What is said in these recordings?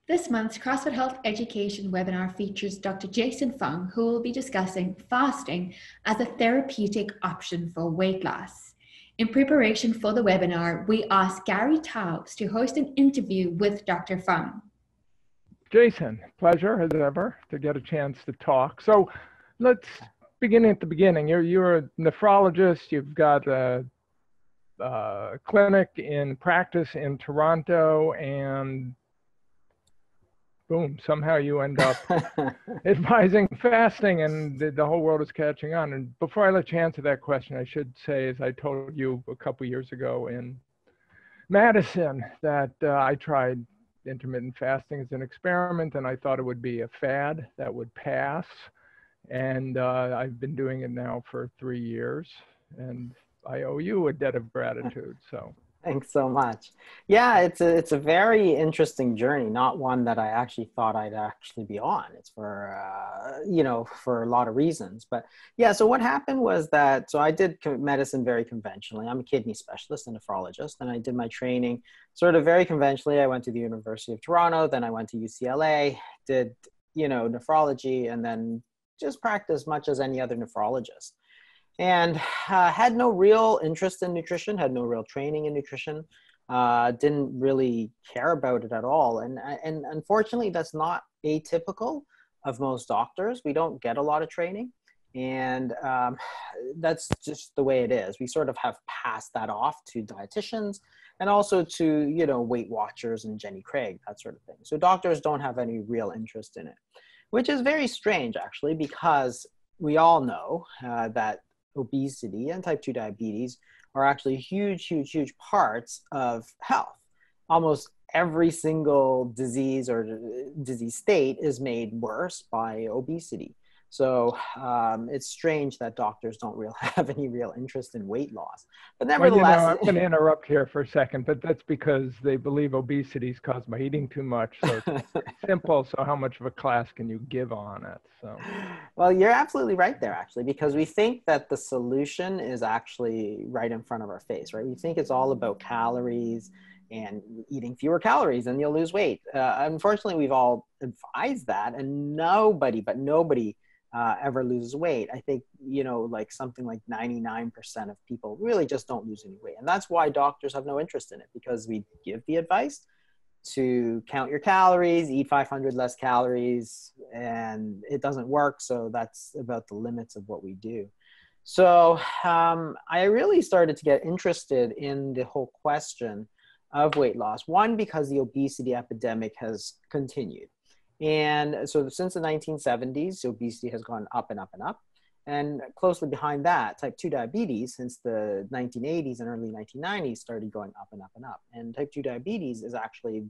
This month's CrossFit Health Education webinar features Dr. Jason Fung, who will be discussing fasting as a therapeutic option for weight loss. In preparation for the webinar, we asked Gary Taubes to host an interview with Dr. Fung. Jason, pleasure as ever to get a chance to talk. So let's begin at the beginning. You're a nephrologist. You've got a clinic in practice in Toronto, and boom, somehow you end up advising fasting, and the whole world is catching on. And before I let you answer that question, I should say, as I told you a couple years ago in Madison, that I tried intermittent fasting as an experiment, and I thought it would be a fad that would pass. And I've been doing it now for 3 years, and I owe you a debt of gratitude. So thanks so much. Yeah, it's a very interesting journey, not one that I actually thought I'd actually be on. It's for, for a lot of reasons. But yeah, so what happened was that, so I did medicine very conventionally. I'm a kidney specialist and nephrologist, and I did my training sort of very conventionally. I went to the University of Toronto, then I went to UCLA, did, nephrology, and then just practiced much as any other nephrologist. And had no real interest in nutrition, had no real training in nutrition, didn't really care about it at all. And unfortunately, that's not atypical of most doctors. We don't get a lot of training. And that's just the way it is. We sort of have passed that off to dietitians and also to, Weight Watchers and Jenny Craig, that sort of thing. So doctors don't have any real interest in it, which is very strange, actually, because we all know that obesity and type 2 diabetes are actually huge parts of health. Almost every single disease or disease state is made worse by obesity. So it's strange that doctors don't have any real interest in weight loss. But nevertheless, I'm going to interrupt here for a second, but that's because they believe obesity is caused by eating too much. So it's simple. So how much of a class can you give on it? So, well, you're absolutely right there, actually, because we think that the solution is actually right in front of our face, right? We think it's all about calories and eating fewer calories and you'll lose weight. Unfortunately, we've all advised that, and nobody ever loses weight. I think, like something like 99% of people really just don't lose any weight. And that's why doctors have no interest in it, because we give the advice to count your calories, eat 500 less calories, and it doesn't work. So that's about the limits of what we do. So I really started to get interested in the whole question of weight loss. One, because the obesity epidemic has continued. And so since the 1970s, obesity has gone up and up and up. And closely behind that, type 2 diabetes, since the 1980s and early 1990s, started going up and up and up. And type 2 diabetes is actually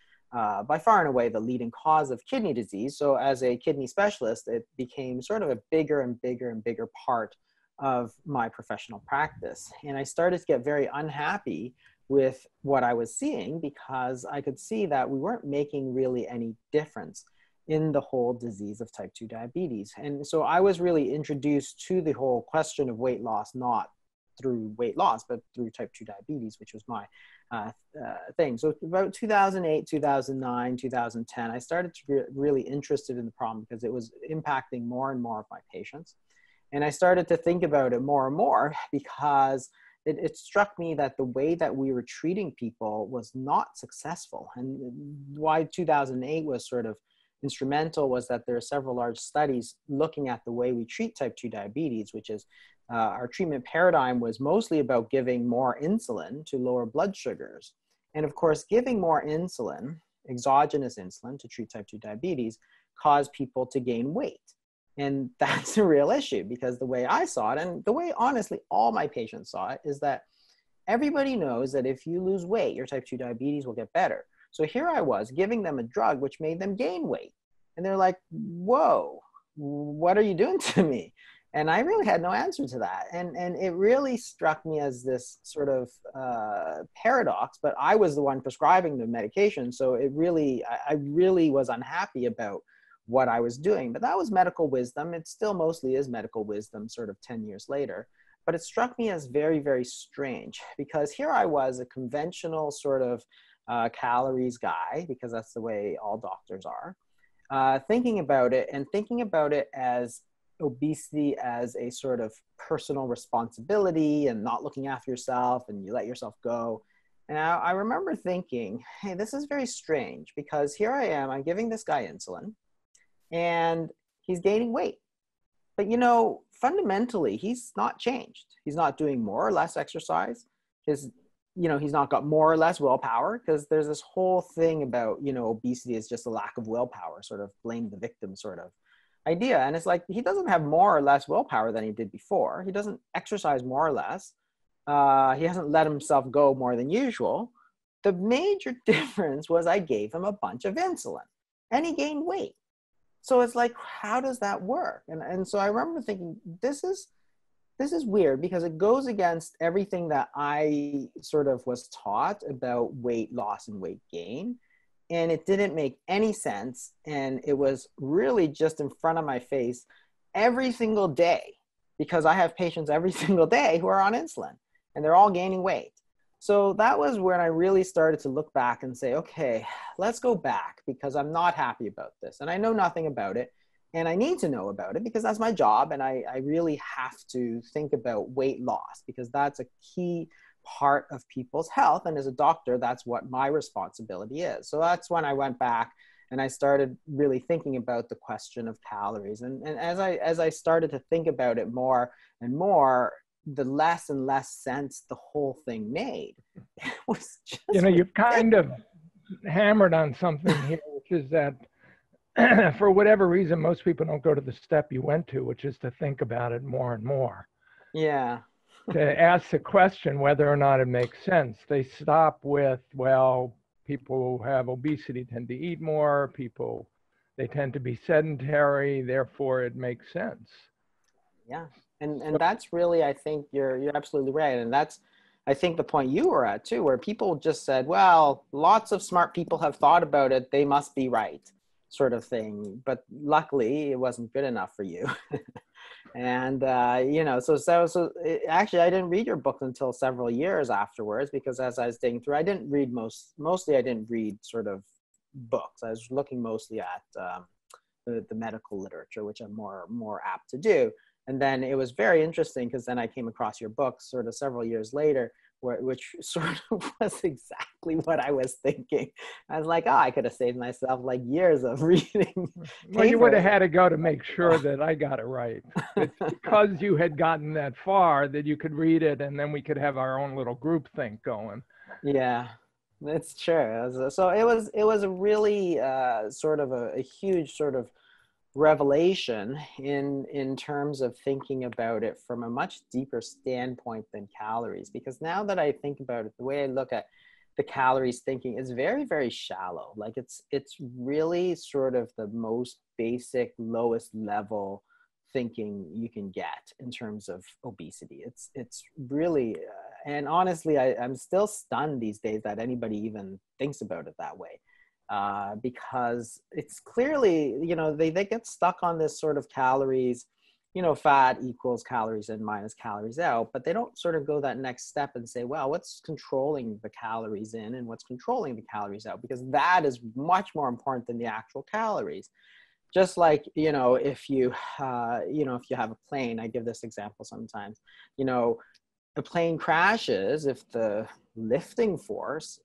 by far and away, the leading cause of kidney disease. So as a kidney specialist, it became sort of a bigger and bigger part of my professional practice. And I started to get very unhappy with what I was seeing, because I could see that we weren't making really any difference in the whole disease of type 2 diabetes. And so I was really introduced to the whole question of weight loss, not through weight loss, but through type 2 diabetes, which was my thing. So about 2008, 2009, 2010, I started to get really interested in the problem because it was impacting more and more of my patients. And I started to think about it more and more, because it struck me that the way that we were treating people was not successful. And why 2008 was sort of instrumental was that there are several large studies looking at the way we treat type 2 diabetes, which is our treatment paradigm was mostly about giving more insulin to lower blood sugars. And of course, giving more insulin, exogenous insulin, to treat type 2 diabetes caused people to gain weight. And that's a real issue, because the way I saw it, and the way honestly all my patients saw it, is that everybody knows that if you lose weight, your type 2 diabetes will get better. So here I was giving them a drug which made them gain weight. And they're like, whoa, what are you doing to me? And I really had no answer to that. And it really struck me as this sort of paradox, but I was the one prescribing the medication. So I really was unhappy about what I was doing. But that was medical wisdom. It still mostly is medical wisdom sort of 10 years later. But it struck me as very, very strange, because here I was, a conventional sort of calories guy, because that's the way all doctors are, thinking about it and thinking about it as obesity as a sort of personal responsibility and not looking after yourself and you let yourself go. And I remember thinking, hey, this is very strange, because here I am, I'm giving this guy insulin and he's gaining weight. But, you know, fundamentally, he's not changed. He's not doing more or less exercise. He's not got more or less willpower, because there's this whole thing about, you know, obesity is just a lack of willpower, sort of blame the victim sort of idea. And it's like, he doesn't have more or less willpower than he did before. He doesn't exercise more or less. He hasn't let himself go more than usual. The major difference was I gave him a bunch of insulin and he gained weight. So it's like, how does that work? And so I remember thinking, this is weird, because it goes against everything that I sort of was taught about weight loss and weight gain. And it didn't make any sense. And it was really just in front of my face every single day, because I have patients every single day who are on insulin and they're all gaining weight. So that was when I really started to look back and say, okay, let's go back, because I'm not happy about this. And I know nothing about it. And I need to know about it, because that's my job. And I really have to think about weight loss, because that's a key part of people's health. And as a doctor, that's what my responsibility is. So that's when I went back and I started really thinking about the question of calories. And as I started to think about it more and more, the less and less sense the whole thing made. It was just, you know, you've kind of hammered on something here, which is that for whatever reason, most people don't go to the step you went to, which is to think about it more and more. Yeah. To ask the question whether or not it makes sense. They stop with, well, people who have obesity tend to eat more, they tend to be sedentary, therefore it makes sense. Yeah. And that's really, I think you're absolutely right. And that's, I think, the point you were at too, where people just said, well, lots of smart people have thought about it, they must be right, sort of thing. But luckily it wasn't good enough for you. And, you know, so actually I didn't read your book until several years afterwards, because as I was digging through, I didn't read mostly I didn't read sort of books. I was looking mostly at the medical literature, which I'm more apt to do. And then it was very interesting, because then I came across your book sort of several years later, which sort of was exactly what I was thinking. I was like, oh, I could have saved myself like years of reading. Well, you would have had to go to make sure that I got it right. It's because you had gotten that far that you could read it, and then we could have our own little group think going. Yeah, that's true. So it was a really sort of a huge sort of revelation in terms of thinking about it from a much deeper standpoint than calories. Because now that I think about it, the way I look at the calories thinking is very, very shallow. Like it's really sort of the most basic, lowest level thinking you can get in terms of obesity. It's really, and honestly, I'm still stunned these days that anybody even thinks about it that way. Because it's clearly, you know, they get stuck on this sort of calories, you know, fat equals calories in minus calories out, but they don't sort of go that next step and say, well, what's controlling the calories in and what's controlling the calories out? Because that is much more important than the actual calories. Just like, you know, if you have a plane, I give this example sometimes, you know, a plane crashes if the lifting force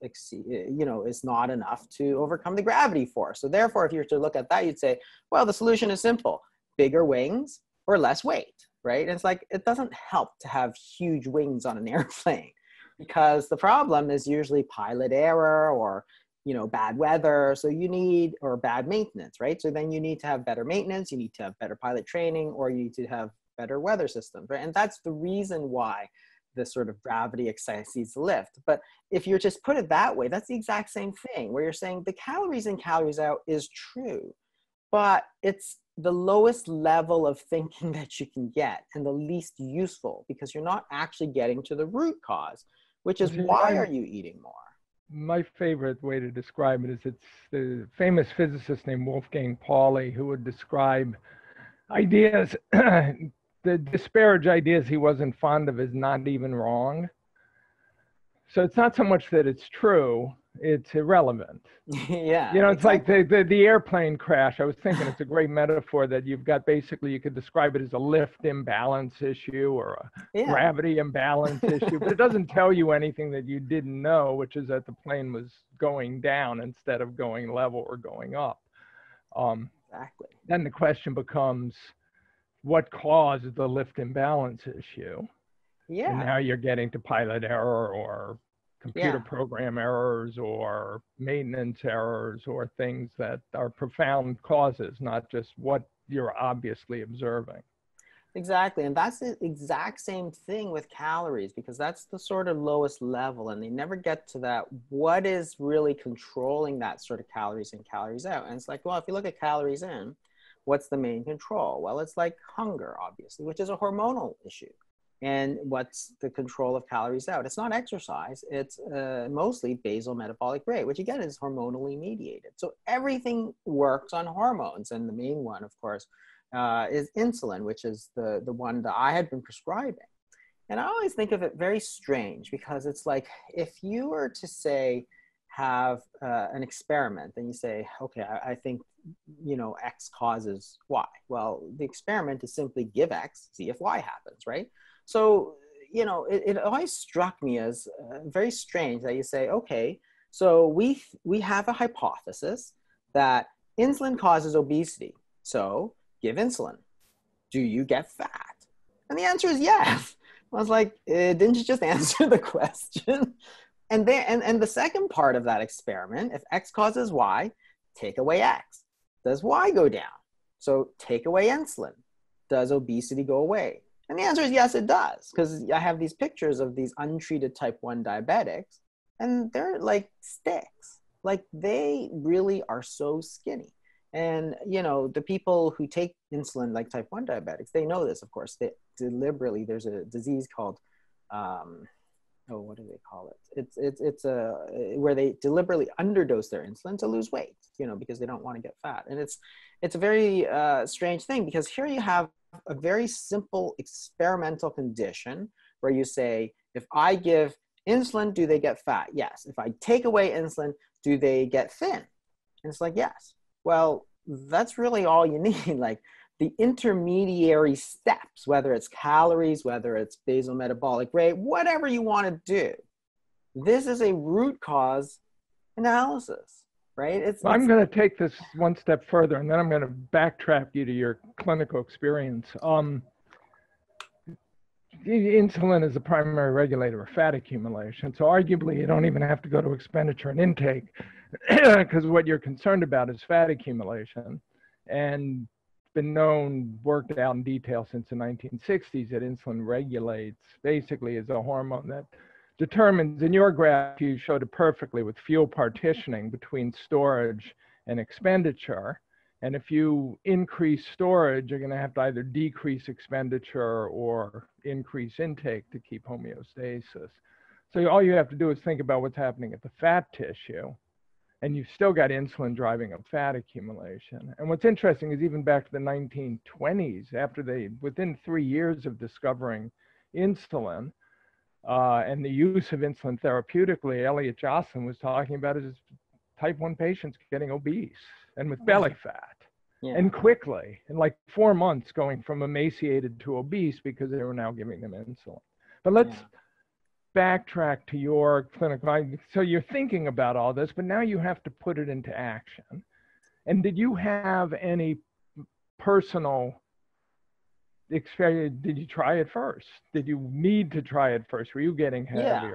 is not enough to overcome the gravity force. So therefore, if you were to look at that, you'd say, well, the solution is simple: bigger wings or less weight, right? And it's like, it doesn't help to have huge wings on an airplane, because the problem is usually pilot error or, you know, bad weather. So you need, or bad maintenance, right? So then you need to have better maintenance, you need to have better pilot training, or you need to have better weather systems, right? And that's the reason why this sort of gravity exceeds the lift. But if you just put it that way, that's the exact same thing, where you're saying the calories in, calories out is true, but it's the lowest level of thinking that you can get and the least useful, because you're not actually getting to the root cause, which is why are you eating more? My favorite way to describe it is, it's the famous physicist named Wolfgang Pauli who would describe ideas the disparage ideas he wasn't fond of is not even wrong. So it's not so much that it's true, it's irrelevant. Yeah, You know, it's exactly. like the airplane crash. I was thinking it's a great metaphor that you've got basically, you could describe it as a lift imbalance issue or a Yeah, gravity imbalance issue, but it doesn't tell you anything that you didn't know, which is that the plane was going down instead of going level or going up. exactly. Then the question becomes, what caused the lift imbalance issue? And Yeah, now you're getting to pilot error or computer yeah. program errors or maintenance errors or things that are profound causes, not just what you're obviously observing. Exactly. And that's the exact same thing with calories, because that's the sort of lowest level. And they never get to that. What is really controlling that sort of calories in, calories out? And it's like, well, if you look at calories in, what's the main control? Well, it's like hunger, obviously, which is a hormonal issue. And what's the control of calories out? It's not exercise. It's mostly basal metabolic rate, which again is hormonally mediated. So everything works on hormones. And the main one, of course, is insulin, which is the one that I had been prescribing. And I always think of it very strange, because it's like, if you were to say, have an experiment and you say, okay, I think, you know, X causes Y. Well, the experiment is simply give X, see if Y happens, right? So, you know, it always struck me as very strange that you say, okay, so we have a hypothesis that insulin causes obesity. So give insulin. Do you get fat? And the answer is yes. I was like, didn't you just answer the question? And the second part of that experiment, if X causes Y, take away X. Does Y go down? So take away insulin. Does obesity go away? And the answer is yes, it does. Because I have these pictures of these untreated type 1 diabetics, and they're like sticks. Like, they really are so skinny. And, you know, the people who take insulin, like type 1 diabetics, they know this, of course. They deliberately, there's a disease called, what do they call it? It's where they deliberately underdose their insulin to lose weight, you know, because they don't want to get fat. And it's a very strange thing, because here you have a very simple experimental condition where you say, if I give insulin, do they get fat? Yes. If I take away insulin, do they get thin? And it's like, yes. Well, that's really all you need. Like, the intermediary steps, whether it's calories, whether it's basal metabolic rate, whatever you want to do. This is a root cause analysis, right? I'm going to take this one step further, and then I'm going to backtrack you to your clinical experience. Insulin is the primary regulator of fat accumulation. So arguably, you don't even have to go to expenditure and intake, because what you're concerned about is fat accumulation. And been known, worked out in detail since the 1960s, that insulin regulates, basically is a hormone that determines, in your graph, you showed it perfectly with fuel partitioning between storage and expenditure. And if you increase storage, you're going to have to either decrease expenditure or increase intake to keep homeostasis. So all you have to do is think about what's happening at the fat tissue, and you've still got insulin driving up fat accumulation. And what's interesting is, even back to the 1920s, within 3 years of discovering insulin, and the use of insulin therapeutically, Elliot Jocelyn was talking about his type 1 patients getting obese and with belly fat. Yeah. And quickly, in like 4 months, going from emaciated to obese because they were now giving them insulin. But let's backtrack to your clinical. So you're thinking about all this, but now you have to put it into action. And did you have any personal experience? Did you try it first? Did you need to try it first? Were you getting heavy?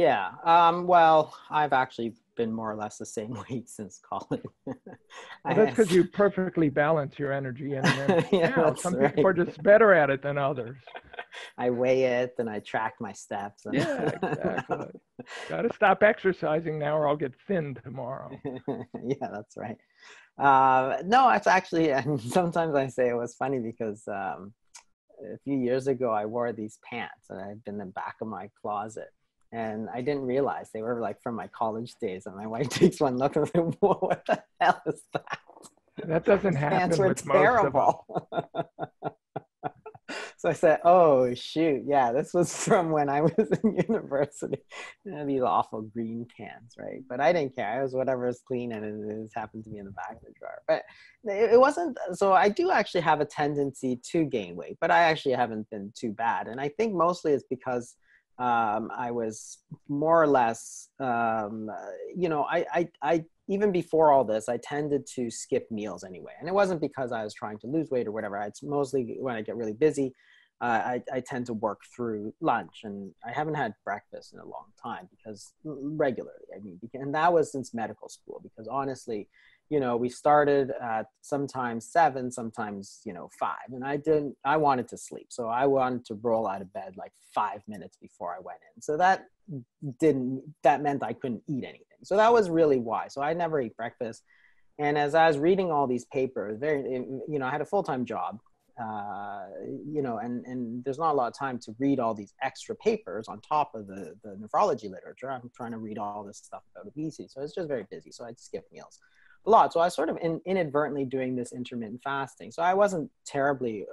Well, I've actually been more or less the same weight since college. Well, that's because you perfectly balance your energy in and energy out. Some right. people are just better at it than others. I weigh it and I track my steps. Yeah, exactly. Got to stop exercising now or I'll get thin tomorrow. Yeah, that's right. No, it's actually, and sometimes I say it was funny because a few years ago I wore these pants and I'd been in the back of my closet. And I didn't realize they were like from my college days. And my wife takes one look and I'm like, whoa, what the hell is that? That doesn't happen with most of us. So I said, oh, shoot. Yeah, this was from when I was in university. These awful green cans, right? But I didn't care. It was whatever is clean, and it just happened to be in the back of the drawer. But it wasn't. So I do actually have a tendency to gain weight, but I actually haven't been too bad. And I think mostly it's because I was more or less, I even before all this, I tended to skip meals anyway. And it wasn't because I was trying to lose weight or whatever. It's mostly when I get really busy, I tend to work through lunch, and I haven't had breakfast in a long time because regularly, and that was since medical school, because honestly, we started at sometimes 7, sometimes, 5, and I wanted to sleep. So I wanted to roll out of bed like 5 minutes before I went in. So that meant I couldn't eat anything. So that was really why. So I never ate breakfast. And as I was reading all these papers, I had a full-time job, and there's not a lot of time to read all these extra papers on top of the nephrology literature. I'm trying to read all this stuff about obesity. So it's just very busy. So I'd skip meals a lot. So I was sort of inadvertently doing this intermittent fasting. So I wasn't terribly,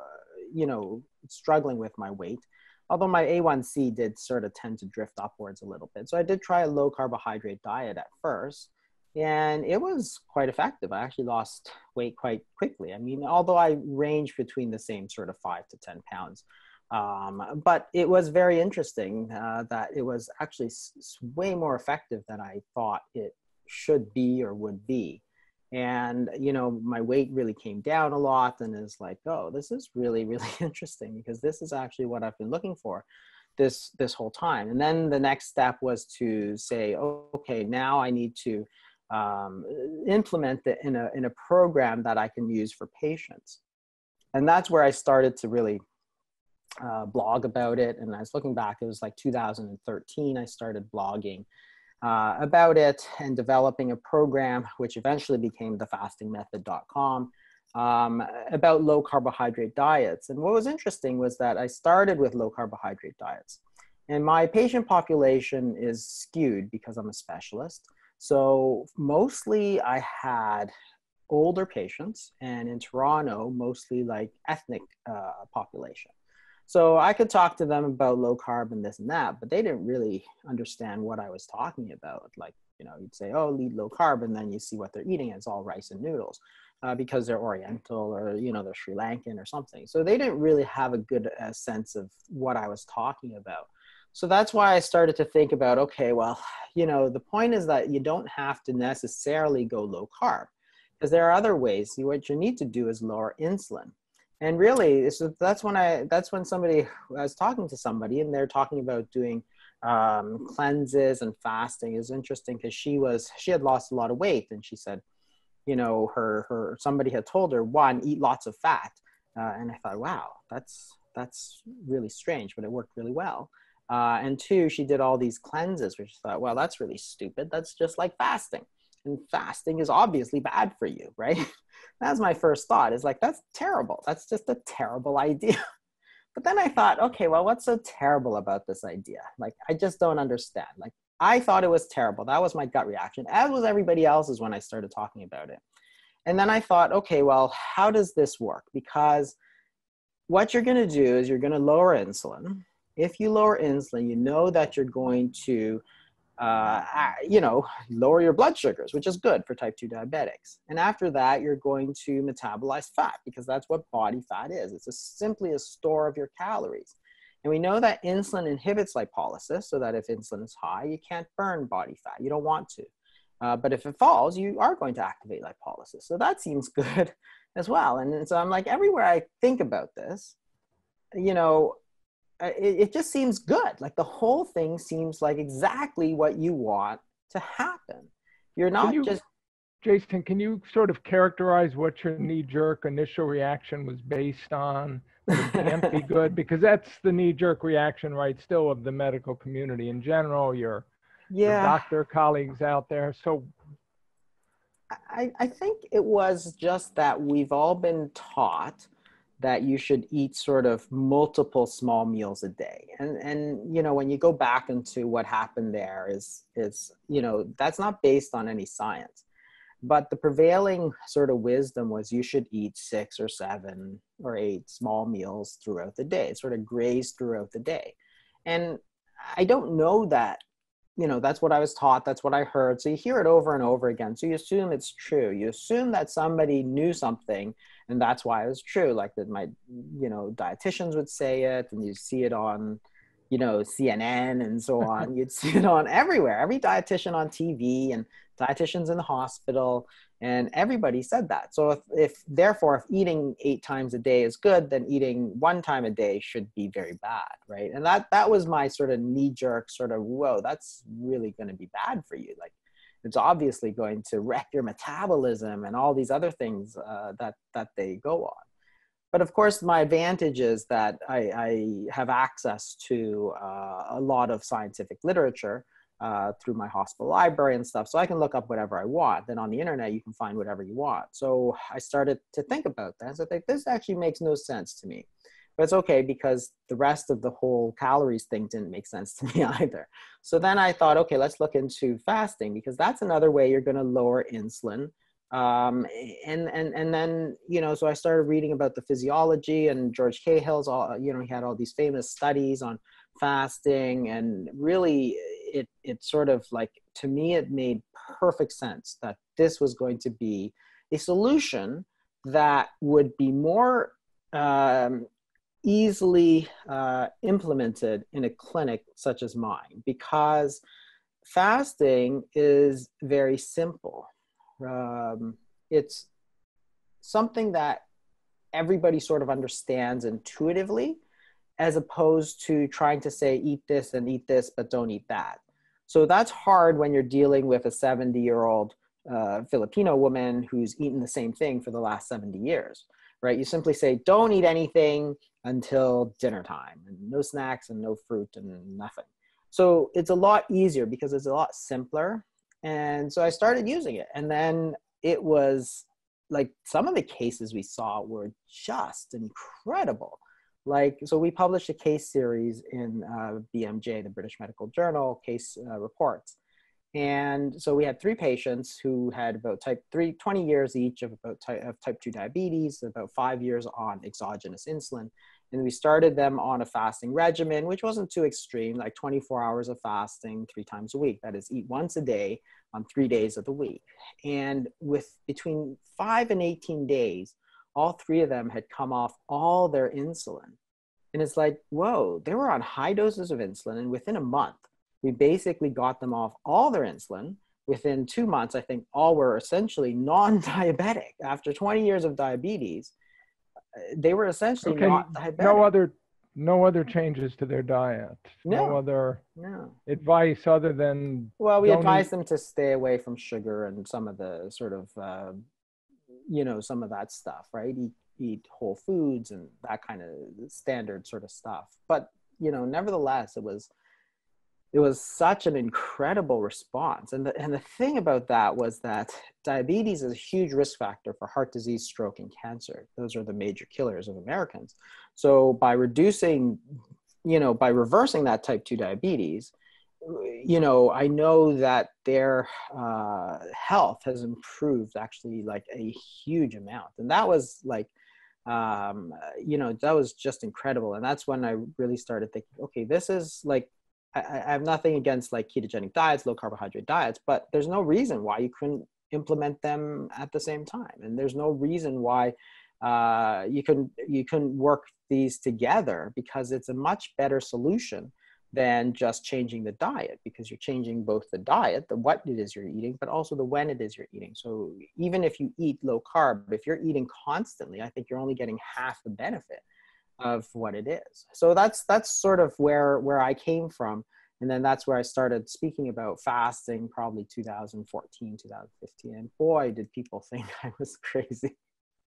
struggling with my weight, although my A1C did sort of tend to drift upwards a little bit. So I did try a low carbohydrate diet at first, and it was quite effective. I actually lost weight quite quickly. Although I ranged between the same sort of 5 to 10 pounds. But it was very interesting that it was actually way more effective than I thought it should be or would be. And my weight really came down a lot, and it's like, oh, this is really, really interesting, because this is actually what I've been looking for this whole time. And then the next step was to say, oh, okay, now I need to implement it in a program that I can use for patients. And that's where I started to really blog about it. And I was looking back, it was like 2013, I started blogging about it and developing a program, which eventually became thefastingmethod.com, about low carbohydrate diets. And what was interesting was that I started with low carbohydrate diets, and my patient population is skewed because I'm a specialist. So mostly I had older patients, and in Toronto, mostly like ethnic population. So I could talk to them about low carb and this and that, but they didn't really understand what I was talking about. Like, you'd say, oh, eat low carb, and then you see what they're eating. It's all rice and noodles because they're Oriental, or, they're Sri Lankan or something. So they didn't really have a good sense of what I was talking about. So that's why I started to think about, okay, well, the point is that you don't have to necessarily go low carb, because there are other ways. What you need to do is lower insulin. And really, that's when I was talking to somebody, and they're talking about doing cleanses and fasting. Is interesting because she had lost a lot of weight, and she said, somebody had told her, 1, eat lots of fat, and I thought, wow, that's really strange, but it worked really well. And 2, she did all these cleanses, which I thought, well, that's really stupid. That's just like fasting. And fasting is obviously bad for you, right? That's my first thought, is like, that's terrible. That's just a terrible idea. But then I thought, okay, well, what's so terrible about this idea? Like, I just don't understand. Like, I thought it was terrible. That was my gut reaction, as was everybody else's when I started talking about it. And then I thought, okay, well, how does this work? Because what you're going to do is you're going to lower insulin. If you lower insulin, you know that you're going to lower your blood sugars, which is good for type 2 diabetics. And after that, you're going to metabolize fat, because that's what body fat is. It's simply a store of your calories. And we know that insulin inhibits lipolysis, so that if insulin is high, you can't burn body fat. You don't want to. But if it falls, you are going to activate lipolysis. So that seems good as well. And so I'm like, everywhere I think about this, it just seems good. Like, the whole thing seems like exactly what you want to happen. You're not Jason, can you sort of characterize what your knee-jerk initial reaction was based on? It can't be good, because that's the knee-jerk reaction, right, still, of the medical community in general, your doctor colleagues out there. So I think it was just that we've all been taught that you should eat sort of multiple small meals a day. And when you go back into what happened there is that's not based on any science. But the prevailing sort of wisdom was you should eat 6 or 7 or 8 small meals throughout the day, sort of graze throughout the day. And I don't know that, that's what I was taught. That's what I heard. So you hear it over and over again. So you assume it's true. You assume that somebody knew something and that's why it was true. Like that my, dietitians would say it, and you see it on, CNN and so on. You'd see it on everywhere, every dietitian on TV and dietitians in the hospital, and everybody said that. So if eating 8 times a day is good, then eating 1 time a day should be very bad, right? And that was my sort of knee-jerk sort of, whoa, that's really going to be bad for you. Like, it's obviously going to wreck your metabolism and all these other things that they go on. But of course, my advantage is that I have access to a lot of scientific literature through my hospital library and stuff. So I can look up whatever I want. Then on the internet, you can find whatever you want. So I started to think about that. So I think this actually makes no sense to me. But it's okay, because the rest of the whole calories thing didn't make sense to me either. So then I thought, okay, let's look into fasting, because that's another way you're going to lower insulin. And then, so I started reading about the physiology, and George Cahill's he had all these famous studies on fasting, and really it sort of, like, to me, it made perfect sense that this was going to be a solution that would be more easily implemented in a clinic such as mine, because fasting is very simple. It's something that everybody sort of understands intuitively, as opposed to trying to say, eat this, but don't eat that. So that's hard when you're dealing with a 70-year-old Filipino woman who's eaten the same thing for the last 70 years, right? You simply say, don't eat anything until dinner time, and no snacks and no fruit and nothing. So it's a lot easier because it's a lot simpler. And so I started using it. And then it was like, some of the cases we saw were just incredible. Like, so we published a case series in BMJ, the British Medical Journal, case reports. And so we had 3 patients who had about 20 years each of type 2 diabetes, about 5 years on exogenous insulin. And we started them on a fasting regimen, which wasn't too extreme, like 24 hours of fasting 3 times a week. That is, eat once a day on 3 days of the week. And with between 5 and 18 days, all 3 of them had come off all their insulin. And it's like, whoa, they were on high doses of insulin. And within a month, we basically got them off all their insulin. Within 2 months, I think all were essentially non-diabetic. After 20 years of diabetes, they were essentially not diabetic. No other changes to their diet. No other advice other than. Well, we advised them to stay away from sugar and some of the sort of, some of that stuff, right? Eat whole foods and that kind of standard sort of stuff. But, nevertheless, it was such an incredible response. And the thing about that was that diabetes is a huge risk factor for heart disease, stroke, and cancer. Those are the major killers of Americans. So by reversing that type 2 diabetes, I know that their health has improved actually like a huge amount. And that was like, that was just incredible. And that's when I really started thinking, okay, this is like, I have nothing against like ketogenic diets, low carbohydrate diets, but there's no reason why you couldn't implement them at the same time. And there's no reason why you couldn't work these together, because it's a much better solution than just changing the diet, because you're changing both the diet, the what it is you're eating, but also the when it is you're eating. So even if you eat low carb, if you're eating constantly, I think you're only getting half the benefit of what it is. So that's sort of where I came from. And then that's where I started speaking about fasting, probably 2014, 2015. And boy, did people think I was crazy.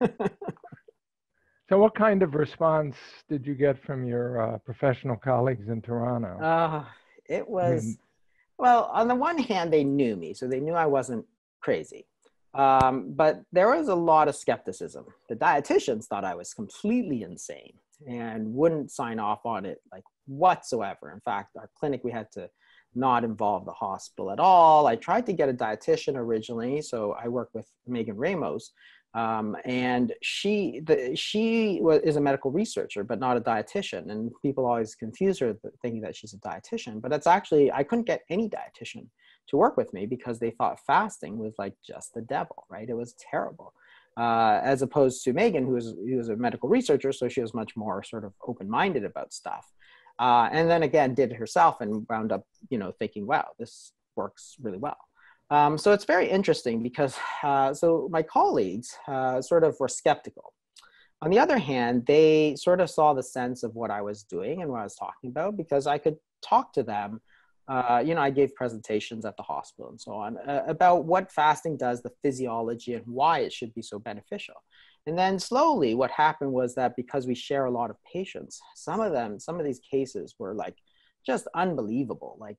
So what kind of response did you get from your professional colleagues in Toronto? It was, well, on the one hand, they knew me, so they knew I wasn't crazy. But there was a lot of skepticism. The dietitians thought I was completely insane and wouldn't sign off on it like whatsoever. In fact, our clinic, we had to not involve the hospital at all. I tried to get a dietitian originally. So I worked with Megan Ramos. And she is a medical researcher, but not a dietitian. And people always confuse her thinking that she's a dietitian, but that's actually, I couldn't get any dietitian to work with me because they thought fasting was like just the devil, right? It was terrible. As opposed to Megan, who was a medical researcher. So she was much more sort of open-minded about stuff. And then again, did it herself and wound up, thinking, wow, this works really well. So it's very interesting because, so my colleagues sort of were skeptical. On the other hand, they sort of saw the sense of what I was doing and what I was talking about because I could talk to them. I gave presentations at the hospital and so on about what fasting does, the physiology, and why it should be so beneficial. And then slowly what happened was that because we share a lot of patients, some of these cases were like just unbelievable. Like,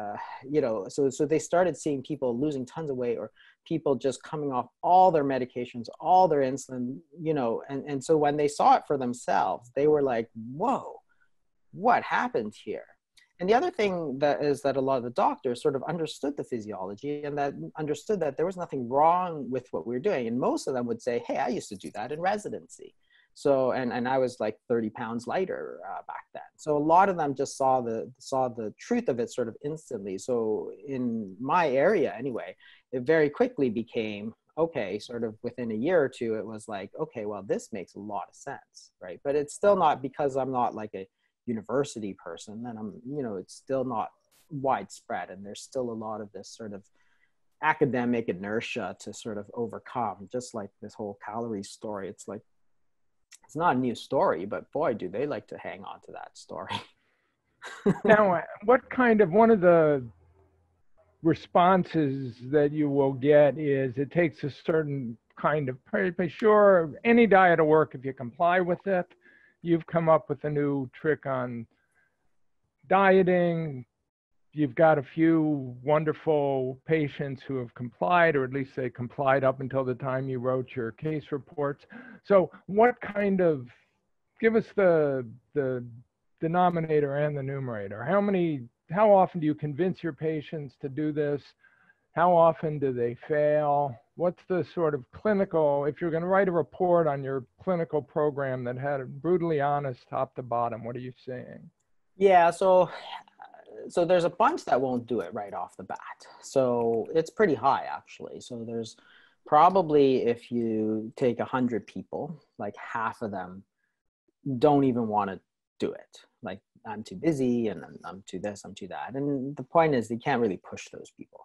so they started seeing people losing tons of weight or people just coming off all their medications, all their insulin, and so when they saw it for themselves, they were like, whoa, what happened here? And the other thing that is that a lot of the doctors sort of understood the physiology and that understood that there was nothing wrong with what we were doing. And most of them would say, hey, I used to do that in residency. So, and I was like 30 pounds lighter back then. So a lot of them just saw the truth of it sort of instantly. So in my area anyway, it very quickly became, okay, sort of within a year or two, it was like, okay, well, this makes a lot of sense, right? But it's still not, because I'm not like a university person, then I'm, it's still not widespread. And there's still a lot of this sort of academic inertia to sort of overcome, just like this whole calorie story. It's like, it's not a new story, but boy, do they like to hang on to that story. Now, one of the responses that you will get is it takes a certain kind of, sure, any diet will work if you comply with it. You've come up with a new trick on dieting. You've got a few wonderful patients who have complied, or at least they complied up until the time you wrote your case reports. So give us the denominator and the numerator. How often do you convince your patients to do this? How often do they fail? What's the sort of clinical, if you're going to write a report on your clinical program that had it brutally honest top to bottom, what are you seeing? Yeah, so there's a bunch that won't do it right off the bat. So it's pretty high actually. So there's probably, if you take 100 people, like half of them don't even want to do it. Like, I'm too busy and I'm too this, I'm too that. And the point is, you can't really push those people.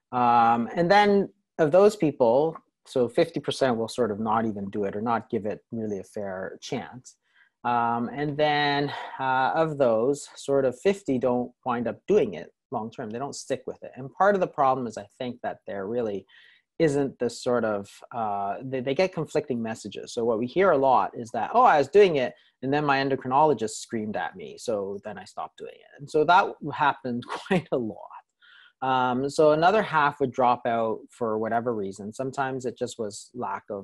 And then of those people, so 50% will sort of not even do it or not give it really a fair chance. And then of those, sort of 50 don't wind up doing it long term. They don't stick with it. And part of the problem is, I think, that there really isn't this sort of, they get conflicting messages. So what we hear a lot is that, oh, I was doing it, and then my endocrinologist screamed at me, so then I stopped doing it. And so that happened quite a lot. So another half would drop out for whatever reason. Sometimes it just was lack of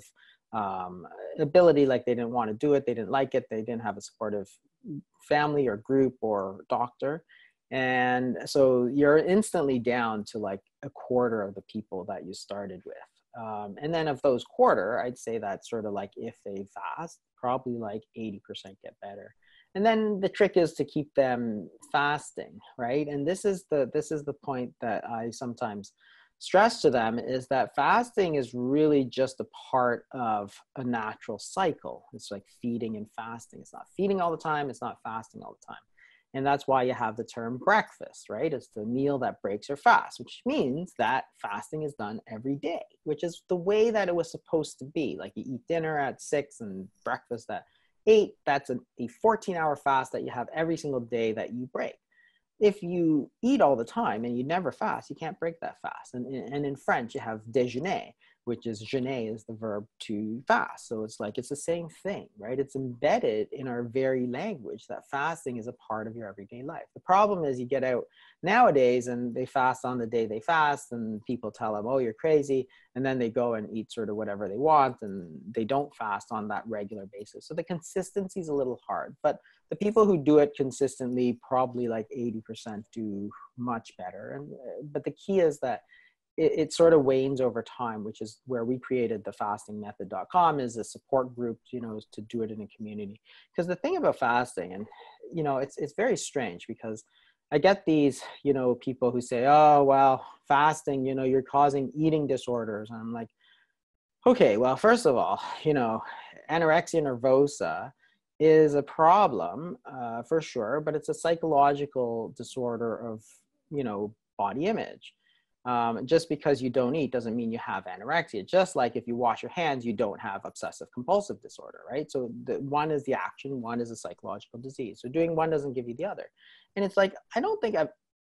ability, like they didn't want to do it, they didn't like it, they didn't have a supportive family or group or doctor. And so you're instantly down to like a quarter of the people that you started with. And then of those quarter, I'd say that sort of like, if they fast, probably like 80% get better. And then the trick is to keep them fasting, right? And this is the point that I sometimes stress to them, is that fasting is really just a part of a natural cycle. It's like feeding and fasting. It's not feeding all the time. It's not fasting all the time. And that's why you have the term breakfast, right? It's the meal that breaks your fast, which means that fasting is done every day, which is the way that it was supposed to be. Like, you eat dinner at 6 and breakfast at 8. That's a 14-hour fast that you have every single day that you break. If you eat all the time and you never fast, you can't break that fast. And in French, you have déjeuner, which is jeûner is the verb to fast. So it's like, it's the same thing, right? It's embedded in our very language that fasting is a part of your everyday life. The problem is you get out nowadays and they fast on the day they fast, and people tell them, oh, you're crazy. And then they go and eat sort of whatever they want, and they don't fast on that regular basis. So the consistency is a little hard, but the people who do it consistently, probably like 80% do much better. But the key is that it sort of wanes over time, which is where we created the fastingmethod.com, is a support group, you know, to do it in a community. Because the thing about fasting, and, you know, it's very strange, because I get these, you know, people who say, oh, well, fasting, you know, you're causing eating disorders. And I'm like, okay, well, first of all, you know, anorexia nervosa is a problem for sure, but it's a psychological disorder of, you know, body image. Just because you don't eat doesn't mean you have anorexia. Just like if you wash your hands, you don't have obsessive compulsive disorder, right? So one is the action, one is a psychological disease. So doing one doesn't give you the other. And it's like, I don't think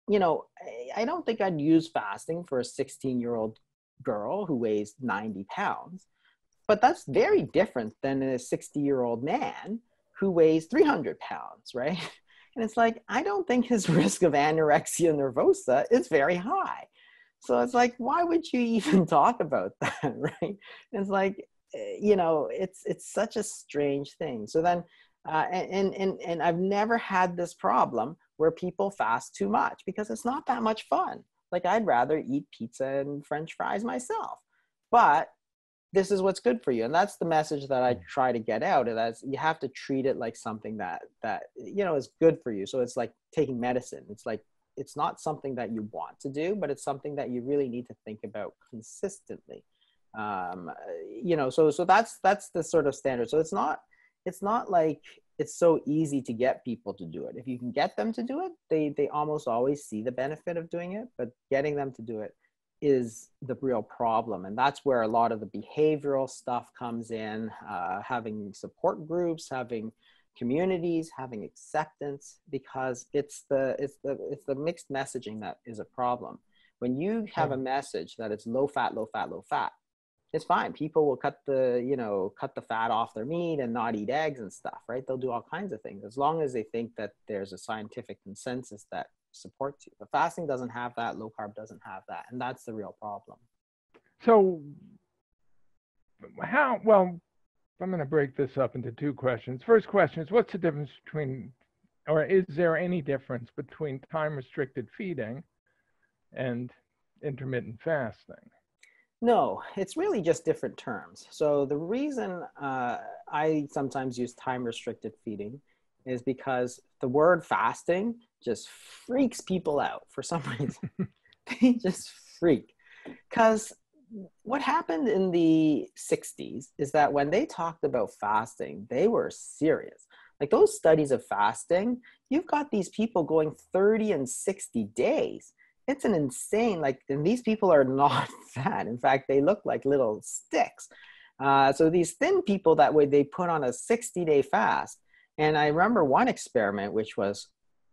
I'd use fasting for a 16-year-old girl who weighs 90 pounds, but that's very different than a 60-year-old man who weighs 300 pounds, right? And it's like, I don't think his risk of anorexia nervosa is very high. So it's like, why would you even talk about that, right? It's like, you know, it's such a strange thing. So then, and I've never had this problem where people fast too much, because it's not that much fun. Like, I'd rather eat pizza and French fries myself, but this is what's good for you. And that's the message that I try to get out. And that's, you have to treat it like something that, you know, is good for you. So it's like taking medicine. It's like, it's not something that you want to do, but it's something that you really need to think about consistently. You know, so that's the sort of standard. So it's not like it's so easy to get people to do it. If you can get them to do it, they almost always see the benefit of doing it, but getting them to do it is the real problem. And that's where a lot of the behavioral stuff comes in, having support groups, having communities, having acceptance, because it's the mixed messaging that is a problem. When you have a message that it's low fat, low fat, low fat, it's fine. People will cut the fat off their meat and not eat eggs and stuff, right? They'll do all kinds of things as long as they think that there's a scientific consensus that supports you. But fasting doesn't have that, low carb doesn't have that, and that's the real problem. So I'm going to break this up into two questions. First question is, what's the difference between, or is there any difference between time-restricted feeding and intermittent fasting? No, it's really just different terms. So the reason I sometimes use time-restricted feeding is because the word fasting just freaks people out for some reason. They just freak. Because what happened in the 60s is that when they talked about fasting, they were serious. Like those studies of fasting, you've got these people going 30 and 60 days. It's an insane, like, and these people are not fat. In fact, they look like little sticks. So these thin people that way, they put on a 60-day fast. And I remember one experiment, which was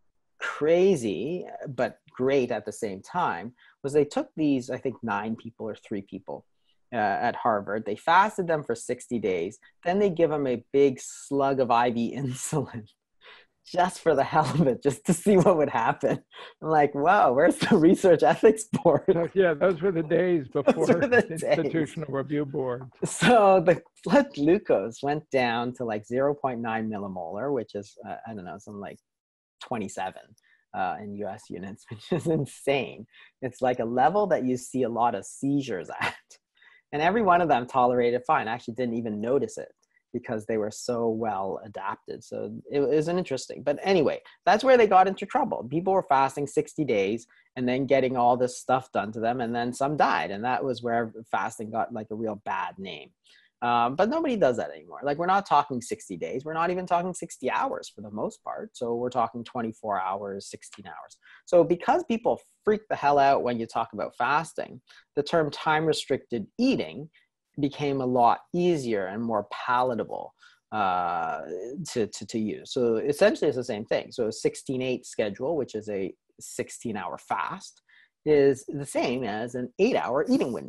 crazy, but great at the same time, was they took these, I think 9 people or 3 people at Harvard. They fasted them for 60 days. Then they give them a big slug of IV insulin just for the hell of it, just to see what would happen. I'm like, wow, where's the research ethics board? So, yeah, those were the days before the institutional review board. So the blood glucose went down to like 0.9 millimolar, which is, I don't know, something like 27 in US units, which is insane. It's like a level that you see a lot of seizures at. And every one of them tolerated fine. I actually didn't even notice it because they were so well adapted. So it was an interesting, but anyway, that's where they got into trouble. People were fasting 60 days and then getting all this stuff done to them, and then some died. And that was where fasting got like a real bad name. But nobody does that anymore. Like, we're not talking 60 days. We're not even talking 60 hours for the most part. So we're talking 24 hours, 16 hours. So because people freak the hell out when you talk about fasting, the term time-restricted eating became a lot easier and more palatable to use. So essentially it's the same thing. So a 16-8 schedule, which is a 16-hour fast, is the same as an 8-hour eating window.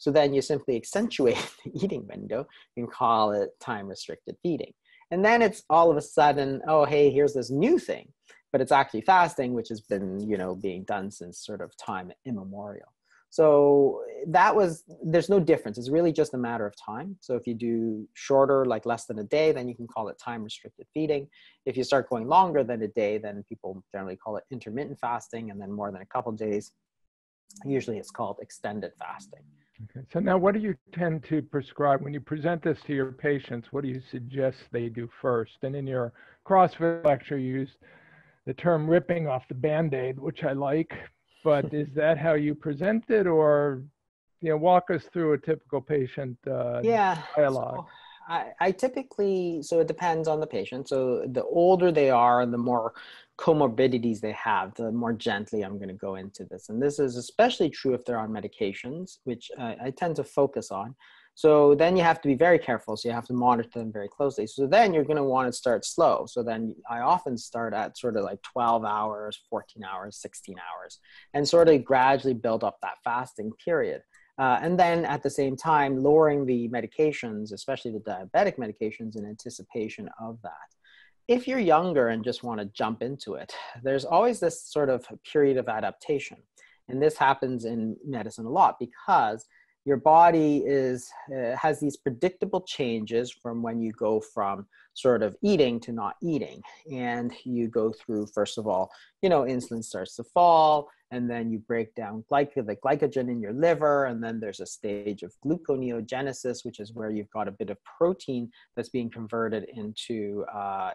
So then you simply accentuate the eating window and call it time-restricted feeding. And then it's all of a sudden, oh, hey, here's this new thing, but it's actually fasting, which has been, being done since sort of time immemorial. So there's no difference. It's really just a matter of time. So if you do shorter, like less than a day, then you can call it time-restricted feeding. If you start going longer than a day, then people generally call it intermittent fasting. And then more than a couple of days, usually it's called extended fasting. Okay. So now what do you tend to prescribe when you present this to your patients? What do you suggest they do first? And in your CrossFit lecture, you used the term ripping off the Band-Aid, which I like, but is that how you present it, or, walk us through a typical patient dialogue? So I typically, so it depends on the patient. So the older they are and the more comorbidities they have, the more gently I'm going to go into this. And this is especially true if they're on medications, which I tend to focus on. So then you have to be very careful. So you have to monitor them very closely. So then you're going to want to start slow. So then I often start at sort of like 12 hours, 14 hours, 16 hours, and sort of gradually build up that fasting period. And then at the same time, lowering the medications, especially the diabetic medications, in anticipation of that. If you're younger and just want to jump into it, there's always this sort of period of adaptation. And this happens in medicine a lot because your body has these predictable changes from when you go from sort of eating to not eating. And you go through, first of all, insulin starts to fall, and then you break down the glycogen in your liver, and then there's a stage of gluconeogenesis, which is where you've got a bit of protein that's being converted into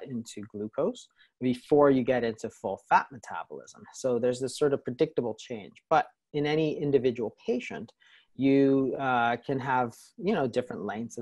glucose before you get into full fat metabolism. So there's this sort of predictable change. But in any individual patient, you can have, different lengths of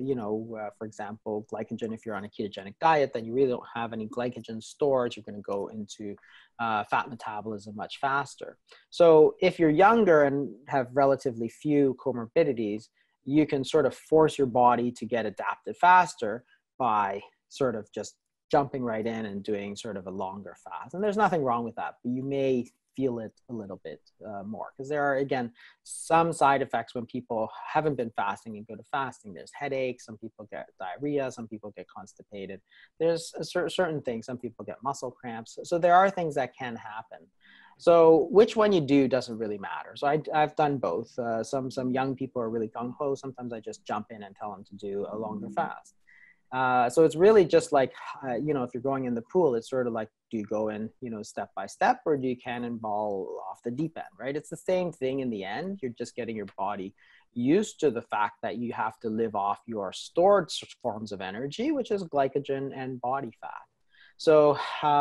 for example, glycogen. If you're on a ketogenic diet, then you really don't have any glycogen storage. You're going to go into fat metabolism much faster. So if you're younger and have relatively few comorbidities, you can sort of force your body to get adapted faster by sort of just jumping right in and doing sort of a longer fast. And there's nothing wrong with that, but you may feel it a little bit more, because there are, again, some side effects when people haven't been fasting and go to fasting. There's headaches, some people get diarrhea, some people get constipated. There's certain things, some people get muscle cramps. So there are things that can happen. So which one you do doesn't really matter. So I've done both. Some young people are really gung-ho. Sometimes I just jump in and tell them to do a longer fast. So it's really just like, if you're going in the pool, it's sort of like, do you go in, step by step, or do you cannonball off the deep end, right? It's the same thing in the end. You're just getting your body used to the fact that you have to live off your stored forms of energy, which is glycogen and body fat. So,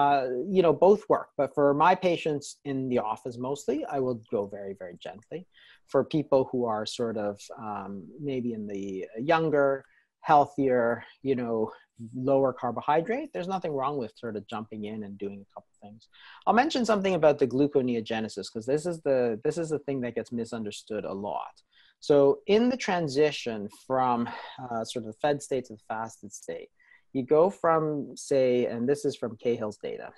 both work. But for my patients in the office mostly, I will go very, very gently. For people who are sort of maybe in the younger, healthier, lower carbohydrate, there's nothing wrong with sort of jumping in and doing a couple things. I'll mention something about the gluconeogenesis, because this is the thing that gets misunderstood a lot. So in the transition from sort of the fed state to the fasted state, you go from, say, and this is from Cahill's data,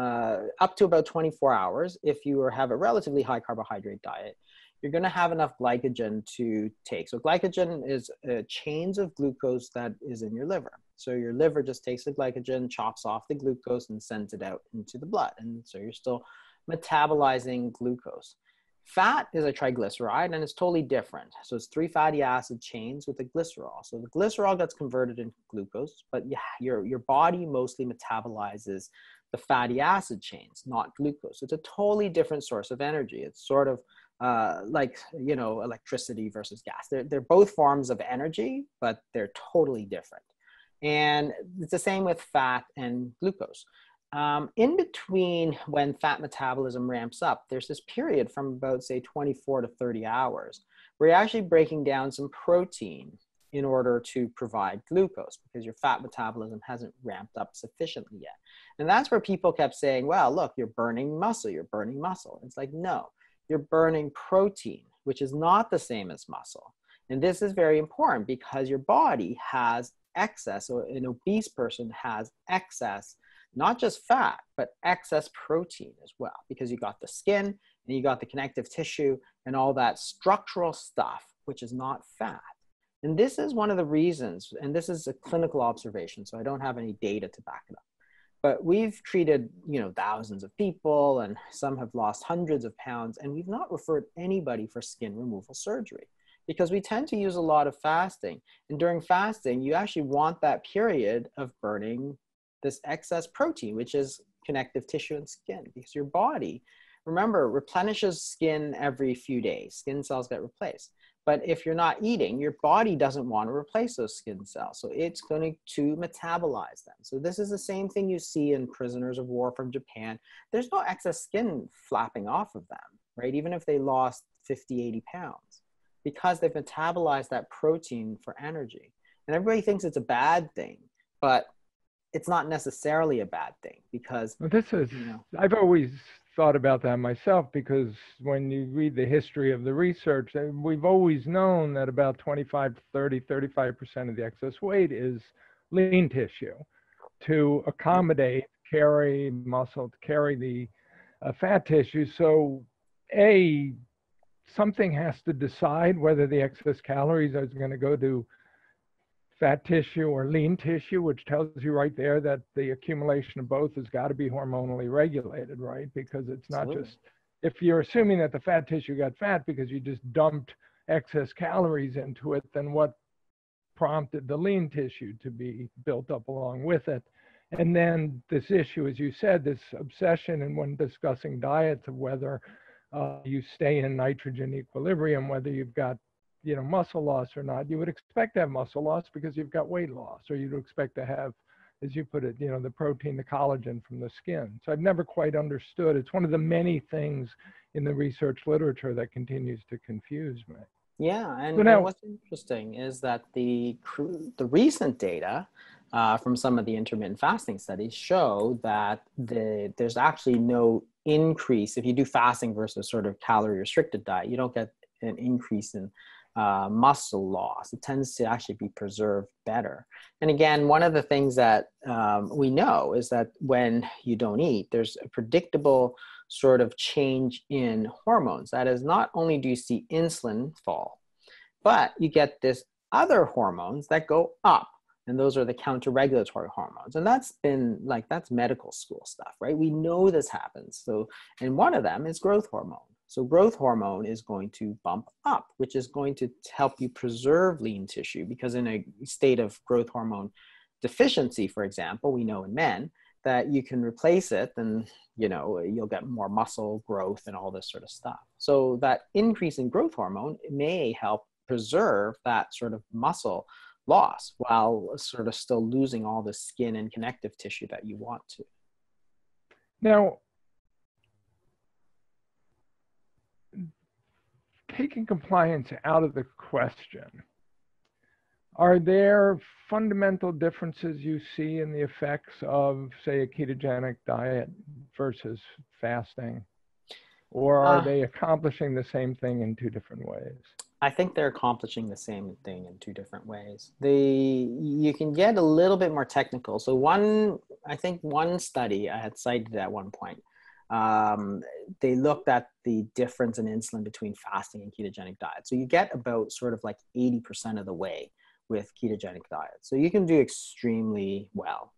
up to about 24 hours. If you have a relatively high carbohydrate diet, you're going to have enough glycogen to take. So glycogen is chains of glucose that is in your liver. So your liver just takes the glycogen, chops off the glucose, and sends it out into the blood. And so you're still metabolizing glucose. Fat is a triglyceride, and it's totally different. So it's 3 fatty acid chains with a glycerol. So the glycerol gets converted into glucose, but your body mostly metabolizes the fatty acid chains, not glucose. It's a totally different source of energy. It's sort of like, electricity versus gas. They're both forms of energy, but they're totally different. And it's the same with fat and glucose. In between when fat metabolism ramps up, there's this period from about, say, 24 to 30 hours where you're actually breaking down some protein in order to provide glucose, because your fat metabolism hasn't ramped up sufficiently yet. And that's where people kept saying, well, look, you're burning muscle, you're burning muscle. It's like, no, you're burning protein, which is not the same as muscle. And this is very important because your body has excess, or an obese person has excess, not just fat, but excess protein as well, because you got the skin and you got the connective tissue and all that structural stuff which is not fat. And this is one of the reasons, and this is a clinical observation, so I don't have any data to back it up. But we've treated, thousands of people, and some have lost hundreds of pounds, and we've not referred anybody for skin removal surgery because we tend to use a lot of fasting. And during fasting, you actually want that period of burning this excess protein, which is connective tissue and skin, because your body, remember, replenishes skin every few days. Skin cells get replaced. But if you're not eating, your body doesn't want to replace those skin cells. So it's going to metabolize them. So this is the same thing you see in prisoners of war from Japan. There's no excess skin flapping off of them, right? Even if they lost 50, 80 pounds, because they've metabolized that protein for energy. And everybody thinks it's a bad thing, but it's not necessarily a bad thing because, well, I've always thought about that myself, because when you read the history of the research, we've always known that about 25, 30, 35% of the excess weight is lean tissue to accommodate, carry muscle, to carry the fat tissue. So something has to decide whether the excess calories are going to go to fat tissue or lean tissue, which tells you right there that the accumulation of both has got to be hormonally regulated, right? Because it's not Absolutely. just, if you're assuming that the fat tissue got fat because you just dumped excess calories into it, then what prompted the lean tissue to be built up along with it? And then this issue, as you said, this obsession, and when discussing diets, of whether you stay in nitrogen equilibrium, whether you've got muscle loss or not. You would expect to have muscle loss because you've got weight loss, or you'd expect to have, as you put it, the protein, the collagen from the skin. So I've never quite understood. It's one of the many things in the research literature that continues to confuse me. Yeah, and what's interesting is that the recent data from some of the intermittent fasting studies show that there's actually no increase. If you do fasting versus sort of calorie restricted diet, you don't get an increase in muscle loss. It tends to actually be preserved better. And again, one of the things that we know is that when you don't eat, there's a predictable sort of change in hormones. That is, not only do you see insulin fall, but you get this other hormones that go up. And those are the counter-regulatory hormones. And that's medical school stuff, right? We know this happens. So, and one of them is growth hormone. So growth hormone is going to bump up, which is going to help you preserve lean tissue, because in a state of growth hormone deficiency, for example, we know in men that you can replace it and, you'll get more muscle growth and all this sort of stuff. So that increase in growth hormone may help preserve that sort of muscle loss while sort of still losing all the skin and connective tissue that you want to. Now, taking compliance out of the question, are there fundamental differences you see in the effects of, say, a ketogenic diet versus fasting? Or are they accomplishing the same thing in two different ways? I think they're accomplishing the same thing in two different ways. You can get a little bit more technical. So I think one study I had cited at one point, they looked at the difference in insulin between fasting and ketogenic diet. So you get about sort of like 80% of the way with ketogenic diet. So you can do extremely well.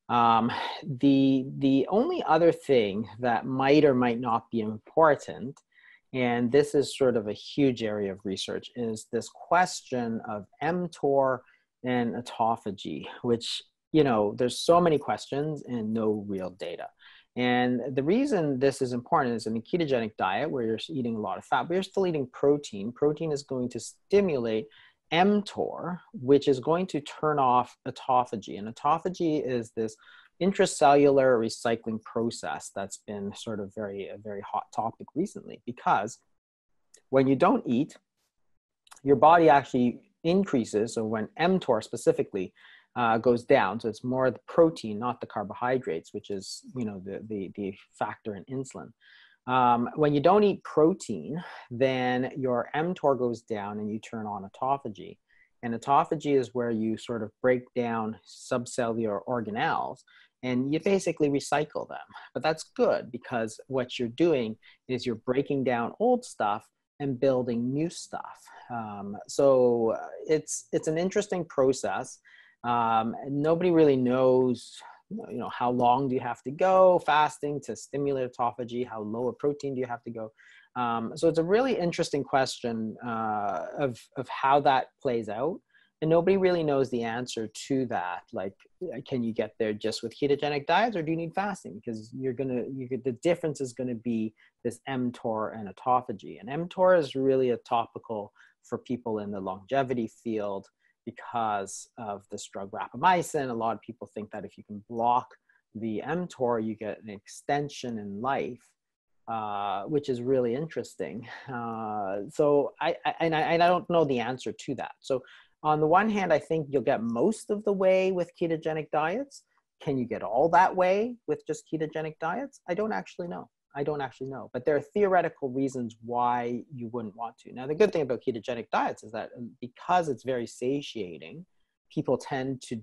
The only other thing that might or might not be important, and this is sort of a huge area of research, is this question of mTOR and autophagy, which, there's so many questions and no real data. And the reason this is important is in a ketogenic diet where you're eating a lot of fat, but you're still eating protein. Protein is going to stimulate mTOR, which is going to turn off autophagy. And autophagy is this intracellular recycling process that's been sort of a very hot topic recently, because when you don't eat, your body actually increases. So when mTOR specifically goes down, so it's more the protein, not the carbohydrates, which is the factor in insulin. When you don't eat protein, then your mTOR goes down and you turn on autophagy. And autophagy is where you sort of break down subcellular organelles and you basically recycle them. But that's good, because what you're doing is you're breaking down old stuff and building new stuff. So it's an interesting process. Nobody really knows, how long do you have to go fasting to stimulate autophagy? How low a protein do you have to go? So it's a really interesting question of how that plays out. And nobody really knows the answer to that. Like, can you get there just with ketogenic diets, or do you need fasting? Because the difference is going to be this mTOR and autophagy. And mTOR is really a topical for people in the longevity field because of this drug rapamycin. A lot of people think that if you can block the mTOR, you get an extension in life, which is really interesting. So I don't know the answer to that. So on the one hand, I think you'll get most of the way with ketogenic diets. Can you get all that way with just ketogenic diets? I don't actually know. But there are theoretical reasons why you wouldn't want to. Now, the good thing about ketogenic diets is that because it's very satiating, people tend to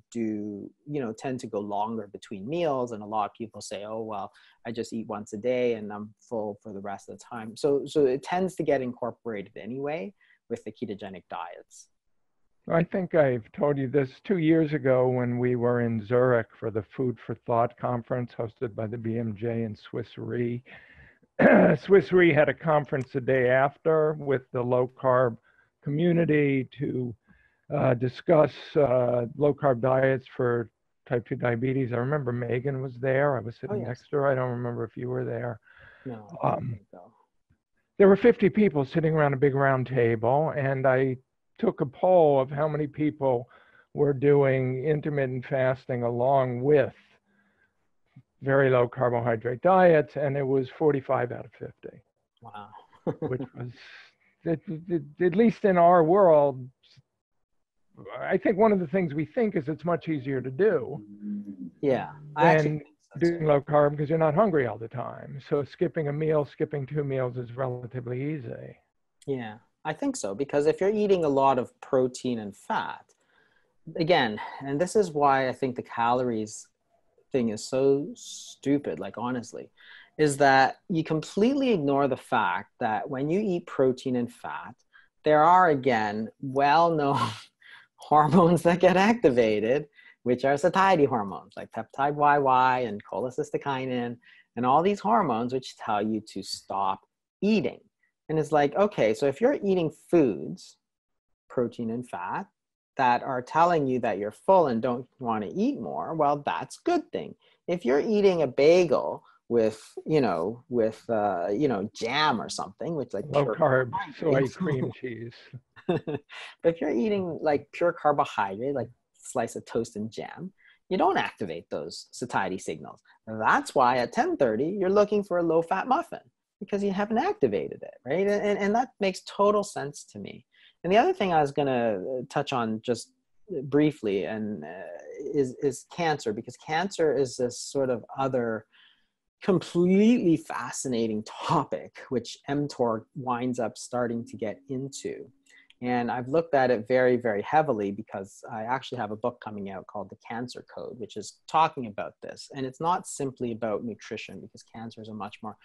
go longer between meals. And a lot of people say, oh, well, I just eat once a day and I'm full for the rest of the time. So it tends to get incorporated anyway with the ketogenic diets. I think I've told you this 2 years ago when we were in Zurich for the Food for Thought conference hosted by the BMJ and Swiss Re. Swiss Re had a conference the day after with the low-carb community to discuss low-carb diets for type 2 diabetes. I remember Megan was there. I was sitting next to her. I don't remember if you were there. No, I don't think so. There were 50 people sitting around a big round table, and I took a poll of how many people were doing intermittent fasting along with very low carbohydrate diets, and it was 45 out of 50. Wow. Which was, at least in our world, I think one of the things we think is it's much easier to do. Yeah. Than doing low carb because you're not hungry all the time. So skipping a meal, skipping 2 meals is relatively easy. Yeah. I think so, because if you're eating a lot of protein and fat, again, and this is why I think the calories thing is so stupid, like honestly, is that you completely ignore the fact that when you eat protein and fat, there are, again, well-known hormones that get activated, which are satiety hormones like peptide YY and cholecystokinin, and all these hormones which tell you to stop eating. And it's like, okay, so if you're eating foods, protein and fat, that are telling you that you're full and don't want to eat more, well, that's a good thing. If you're eating a bagel with jam or something, which like low carb, soy cream cheese. But if you're eating like pure carbohydrate, like slice of toast and jam, you don't activate those satiety signals. That's why at 10:30, you're looking for a low-fat muffin, because you haven't activated it, right? And that makes total sense to me. And the other thing I was going to touch on just briefly is cancer, because cancer is this sort of other completely fascinating topic, which mTOR winds up starting to get into. And I've looked at it very, very heavily because I actually have a book coming out called The Cancer Code, which is talking about this. And it's not simply about nutrition, because cancer is a much more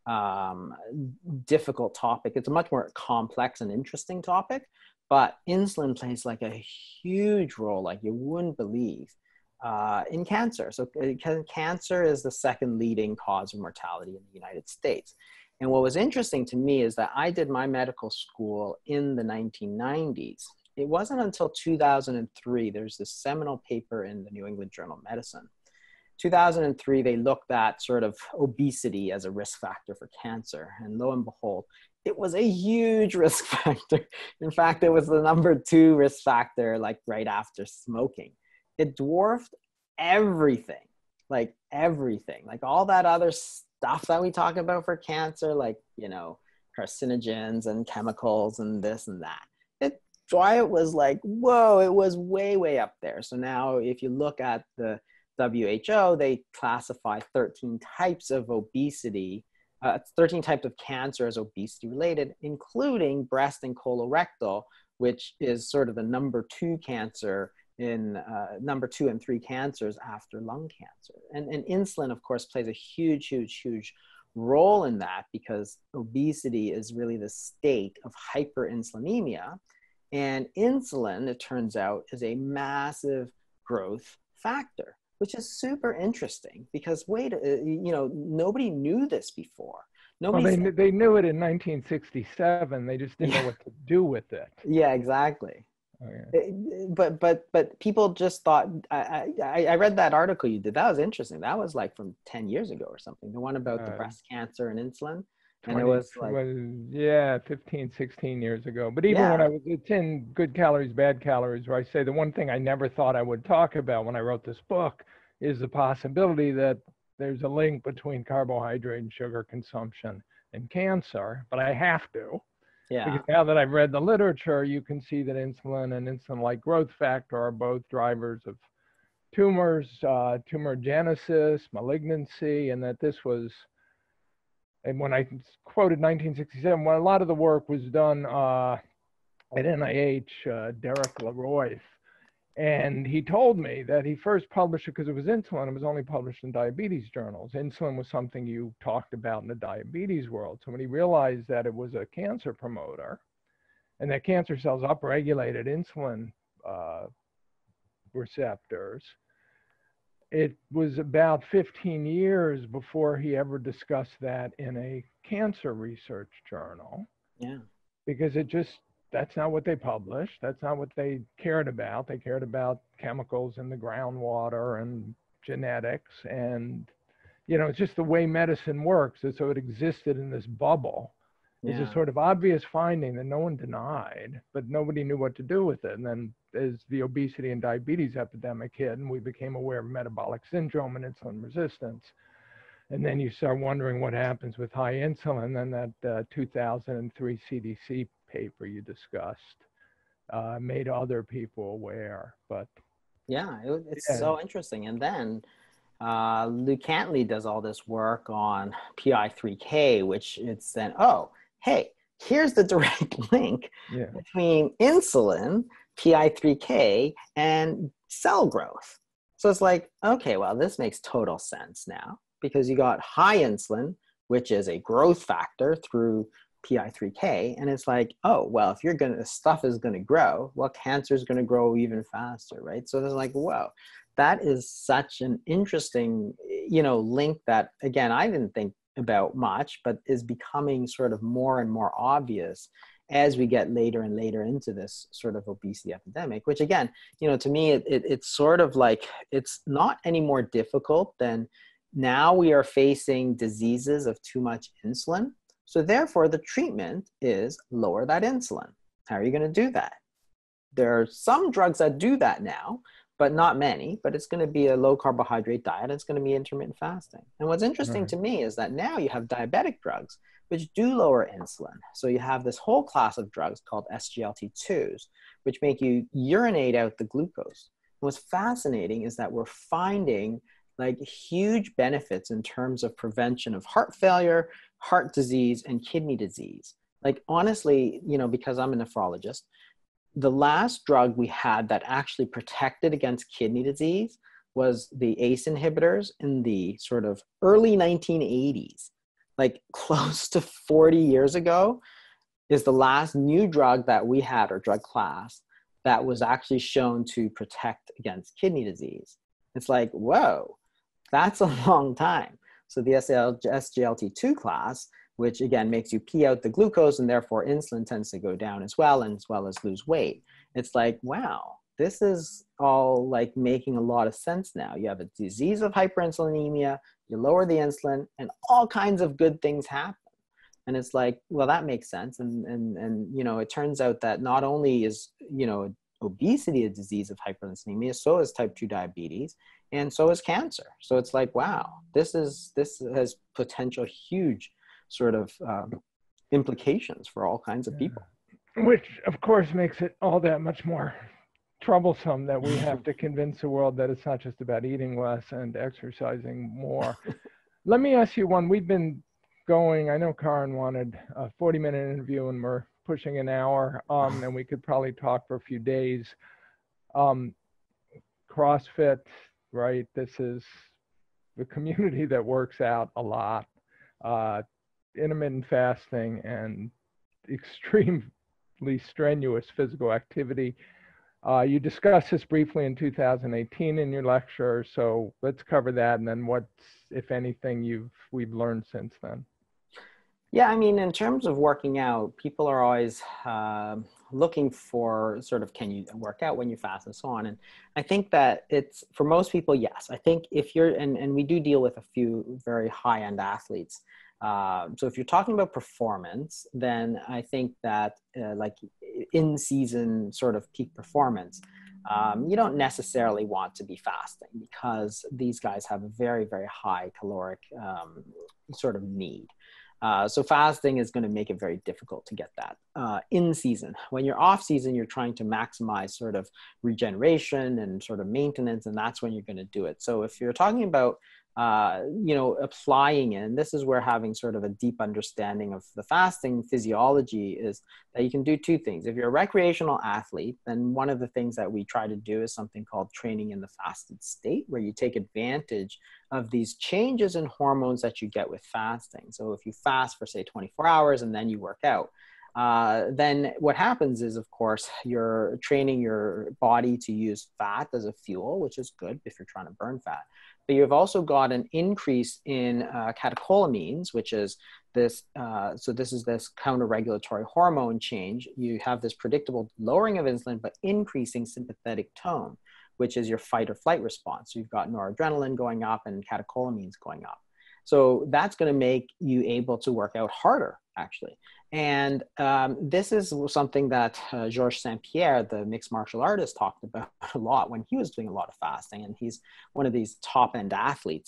difficult topic. It's a much more complex and interesting topic, but insulin plays like a huge role, like you wouldn't believe, in cancer. So cancer is the second leading cause of mortality in the United States. And what was interesting to me is that I did my medical school in the 1990s. It wasn't until 2003, there's this seminal paper in the New England Journal of Medicine. 2003, they looked at sort of obesity as a risk factor for cancer. And lo and behold, it was a huge risk factor. In fact, it was the number 2 risk factor, like right after smoking. It dwarfed everything, like all that other stuff that we talk about for cancer, like, carcinogens and chemicals and this and that. Why it was like, whoa, it was way, way up there. So now if you look at the WHO, they classify 13 types of obesity, 13 types of cancer as obesity related, including breast and colorectal, which is sort of the number 2 cancer in number 2 and 3 cancers after lung cancer. And insulin, of course, plays a huge, huge, huge role in that, because obesity is really the state of hyperinsulinemia. And insulin, it turns out, is a massive growth factor, which is super interesting because nobody knew this before. Well, they knew it in 1967. They just didn't know what to do with it. Yeah, exactly. Oh, yeah. But people just thought, I read that article you did. That was interesting. That was like from 10 years ago or something. The one about the breast cancer and insulin. And it was like, 15, 16 years ago. But even when it's in Good Calories, Bad Calories, where I say the one thing I never thought I would talk about when I wrote this book is the possibility that there's a link between carbohydrate and sugar consumption and cancer, but I have to. Yeah. Because now that I've read the literature, you can see that insulin and insulin-like growth factor are both drivers of tumors, tumorigenesis, malignancy, and that this was, and when I quoted 1967, when a lot of the work was done at NIH, Derek Leroy, and he told me that he first published it because it was insulin. It was only published in diabetes journals. Insulin was something you talked about in the diabetes world. So when he realized that it was a cancer promoter and that cancer cells upregulated insulin receptors, it was about 15 years before he ever discussed that in a cancer research journal. Yeah. Because that's not what they published. That's not what they cared about. They cared about chemicals in the groundwater and genetics. And, it's just the way medicine works. And so it existed in this bubble. Yeah. It's a sort of obvious finding that no one denied, but nobody knew what to do with it. And then as the obesity and diabetes epidemic hit, and we became aware of metabolic syndrome and insulin resistance, and then you start wondering what happens with high insulin. Then that 2003 CDC paper you discussed made other people aware. But yeah, it's so interesting. And then Lou Cantley does all this work on PI3K, which it's then, oh, hey, here's the direct link between insulin, PI3K, and cell growth. So it's like, okay, well, this makes total sense now, because you got high insulin, which is a growth factor through PI3K, and it's like, oh, well, if stuff is going to grow, well, cancer is going to grow even faster, right? So it's like, whoa, that is such an interesting, link that, again, I didn't think about much, but is becoming sort of more and more obvious as we get later and later into this sort of obesity epidemic, which again, to me, it's sort of like, it's not any more difficult than now we are facing diseases of too much insulin. So therefore, the treatment is lower that insulin. How are you going to do that? There are some drugs that do that now, but not many. But it's going to be a low carbohydrate diet. It's going to be intermittent fasting. And what's interesting to me is that now you have diabetic drugs, which do lower insulin. So you have this whole class of drugs called SGLT2s, which make you urinate out the glucose. And what's fascinating is that we're finding like huge benefits in terms of prevention of heart failure, heart disease, and kidney disease. Like honestly, because I'm a nephrologist, the last drug we had that actually protected against kidney disease was the ACE inhibitors in the sort of early 1980s, like close to 40 years ago, is the last new drug that we had, or drug class, that was actually shown to protect against kidney disease. It's like, whoa, that's a long time. So the SGLT2 class, which again makes you pee out the glucose and therefore insulin tends to go down as well as lose weight. It's like, wow, this is all like making a lot of sense now. You have a disease of hyperinsulinemia, you lower the insulin, and all kinds of good things happen. And it's like, well, that makes sense. And it turns out that not only is, obesity a disease of hyperinsulinemia, so is type 2 diabetes, and so is cancer. So it's like, wow, this has potential huge sort of implications for all kinds of people. Which, of course, makes it all that much more troublesome that we have to convince the world that it's not just about eating less and exercising more. Let me ask you one. We've been going, I know Karen wanted a 40-minute interview and we're pushing an hour, and we could probably talk for a few days. CrossFit, right? This is the community that works out a lot. intermittent fasting and extremely strenuous physical activity. You discussed this briefly in 2018 in your lecture, so let's cover that, and then what, if anything, we've learned since then. Yeah, I mean, in terms of working out, people are always looking for sort of, can you work out when you fast and so on. And I think that it's, for most people, yes. I think if you're, and we do deal with a few very high-end athletes. So if you're talking about performance, then I think that like in-season sort of peak performance, you don't necessarily want to be fasting because these guys have a very, very high caloric sort of need. So fasting is going to make it very difficult to get that in season. When you're off season, you're trying to maximize sort of regeneration and sort of maintenance, and that's when you're going to do it. So if you're talking about applying it, and this is where having sort of a deep understanding of the fasting physiology is that you can do two things. If you're a recreational athlete, then one of the things that we try to do is something called training in the fasted state, where you take advantage of these changes in hormones that you get with fasting. So if you fast for say 24 hours and then you work out, then what happens is, of course, you're training your body to use fat as a fuel, which is good if you're trying to burn fat. But you've also got an increase in catecholamines, which is this, so this is this counter-regulatory hormone change. You have this predictable lowering of insulin, but increasing sympathetic tone, which is your fight or flight response. So you've got noradrenaline going up and catecholamines going up. So that's going to make you able to work out harder, actually. And this is something that Georges St-Pierre, the mixed martial artist, talked about a lot when he was doing a lot of fasting. And he's one of these top-end athletes.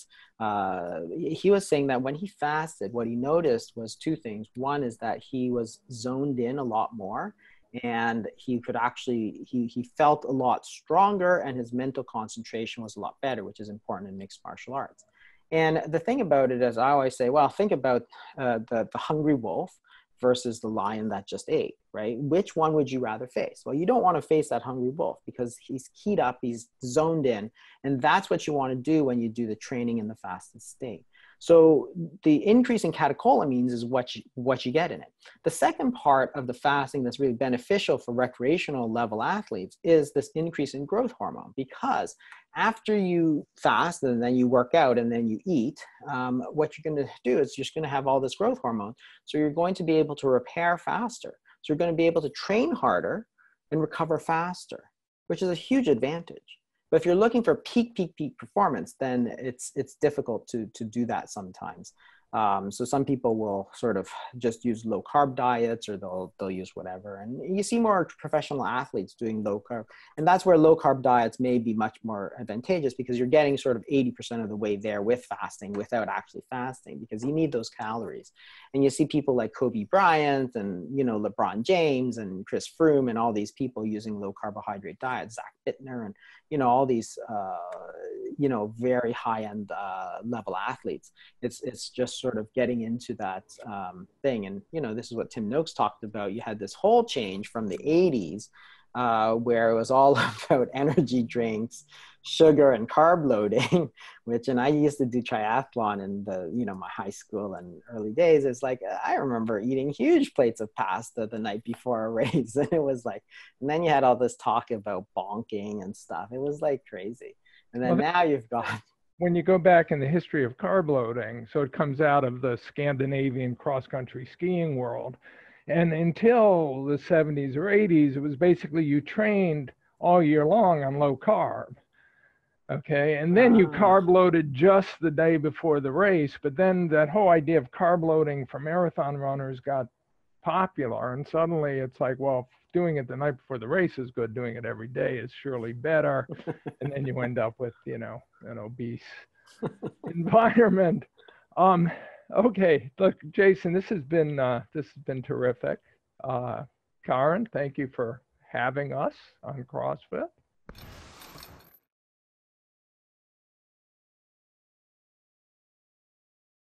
He was saying that when he fasted, what he noticed was two things. One is that he was zoned in a lot more, and he could actually, he felt a lot stronger, and his mental concentration was a lot better, which is important in mixed martial arts. And the thing about it is, I always say, well, think about the hungry wolf versus the lion that just ate, right? Which one would you rather face? Well, you don't want to face that hungry wolf because he's keyed up, he's zoned in, and that's what you want to do when you do the training in the fasted state. So the increase in catecholamines is what you get in it. The second part of the fasting that's really beneficial for recreational level athletes is this increase in growth hormone, because after you fast and then you work out and then you eat, what you're going to do is you're just going to have all this growth hormone. So you're going to be able to repair faster. So you're going to be able to train harder and recover faster, which is a huge advantage. But if you're looking for peak performance, then it's difficult to do that sometimes. So some people will sort of just use low carb diets, or they'll use whatever. And you see more professional athletes doing low carb. And that's where low carb diets may be much more advantageous, because you're getting sort of 80% of the way there with fasting without actually fasting, because you need those calories. And you see people like Kobe Bryant and, LeBron James and Chris Froome and all these people using low carbohydrate diets, Zach Bittner, and, all these, very high-end level athletes. It's just sort of getting into that thing. And, this is what Tim Noakes talked about. You had this whole change from the 80s where it was all about energy drinks, sugar, and carb loading, and I used to do triathlon in my high school and early days. It's like, I remember eating huge plates of pasta the night before a race. And it was like, and then you had all this talk about bonking and stuff. It was like crazy. And then now you've got, when you go back in the history of carb loading, so it comes out of the Scandinavian cross-country skiing world. And until the 70s or 80s, it was basically you trained all year long on low carb. Okay, and then you carb loaded just the day before the race. But then that whole idea of carb loading for marathon runners got popular. And suddenly it's like, well, doing it the night before the race is good. Doing it every day is surely better. And then you end up with, an obese environment. Okay, look, Jason, this has been terrific. Karen, thank you for having us on CrossFit.